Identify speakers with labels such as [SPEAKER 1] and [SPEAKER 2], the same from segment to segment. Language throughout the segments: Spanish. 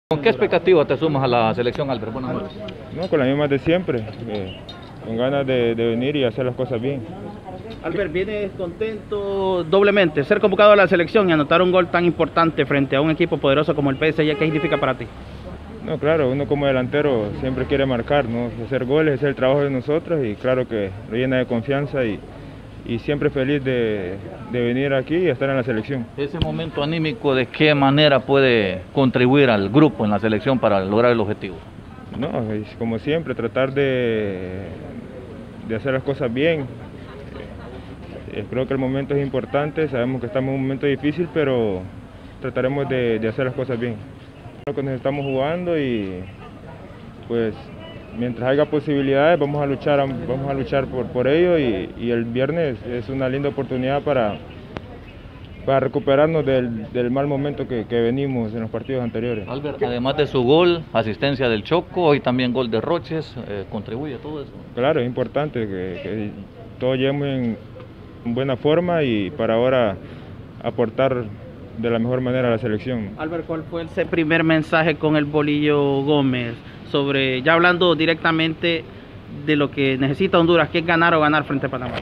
[SPEAKER 1] ¿Con qué expectativa te sumas a la selección, Albert? Buenas noches.
[SPEAKER 2] No, con las mismas de siempre, con ganas de venir y hacer las cosas bien.
[SPEAKER 3] Albert, vienes contento doblemente, ser convocado a la selección y anotar un gol tan importante frente a un equipo poderoso como el PSG. ¿Qué significa para ti?
[SPEAKER 2] No, claro, uno como delantero siempre quiere marcar, ¿no? Hacer goles es el trabajo de nosotros y claro que lo llena de confianza y siempre feliz de venir aquí y estar en la selección.
[SPEAKER 1] Ese momento anímico, ¿de qué manera puede contribuir al grupo en la selección para lograr el objetivo?
[SPEAKER 2] No, como siempre, tratar de hacer las cosas bien. Creo que el momento es importante, sabemos que estamos en un momento difícil, pero trataremos de hacer las cosas bien. Creo que nos estamos jugando y pues mientras haya posibilidades vamos a luchar por ello y el viernes es una linda oportunidad para recuperarnos del mal momento que venimos en los partidos anteriores.
[SPEAKER 1] Albert, además de su gol, asistencia del Choco, hoy también gol de Roches, ¿contribuye a todo eso?
[SPEAKER 2] Claro, es importante que todos lleguemos en buena forma y para ahora aportar de la mejor manera a la selección.
[SPEAKER 3] Albert, ¿cuál fue ese primer mensaje con el Bolillo Gómez? Ya hablando directamente de lo que necesita Honduras, que es ganar o ganar frente a Panamá.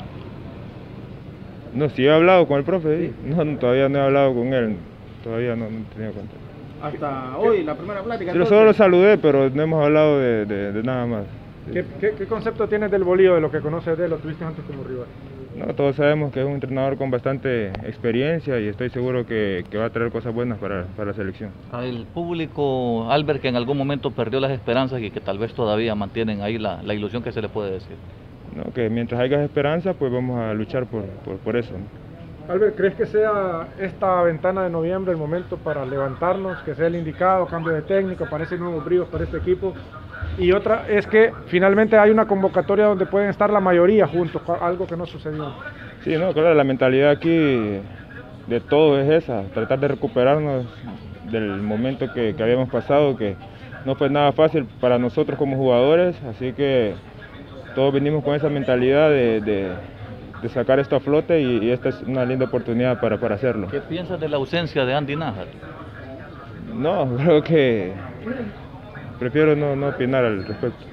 [SPEAKER 2] No, sí he hablado con el profe, ¿sí? No, todavía no he hablado con él, todavía no he tenido contacto.
[SPEAKER 3] Hasta hoy, la primera plática.
[SPEAKER 2] Yo solo lo saludé, pero no hemos hablado de nada más.
[SPEAKER 4] ¿Qué concepto tienes del Bolillo, de lo que conoces de él, lo tuviste antes como rival?
[SPEAKER 2] No, todos sabemos que es un entrenador con bastante experiencia y estoy seguro que va a traer cosas buenas para la selección.
[SPEAKER 1] Al público, Albert, que en algún momento perdió las esperanzas y que tal vez todavía mantienen ahí la ilusión, que se le puede decir.
[SPEAKER 2] No, que mientras haya esperanza, pues vamos a luchar por eso, ¿no?
[SPEAKER 4] Albert, ¿crees que sea esta ventana de noviembre el momento para levantarnos, que sea el indicado, cambio de técnico, aparecen nuevos bríos para este equipo? Y otra es que finalmente hay una convocatoria donde pueden estar la mayoría juntos, algo que no sucedió.
[SPEAKER 2] Sí, no, claro, la mentalidad aquí de todos es esa, tratar de recuperarnos del momento que habíamos pasado, que no fue nada fácil para nosotros como jugadores, así que todos venimos con esa mentalidad de sacar esto a flote y esta es una linda oportunidad para hacerlo.
[SPEAKER 1] ¿Qué piensas de la ausencia de Andy Nájar?
[SPEAKER 2] No, creo que prefiero no opinar al respecto.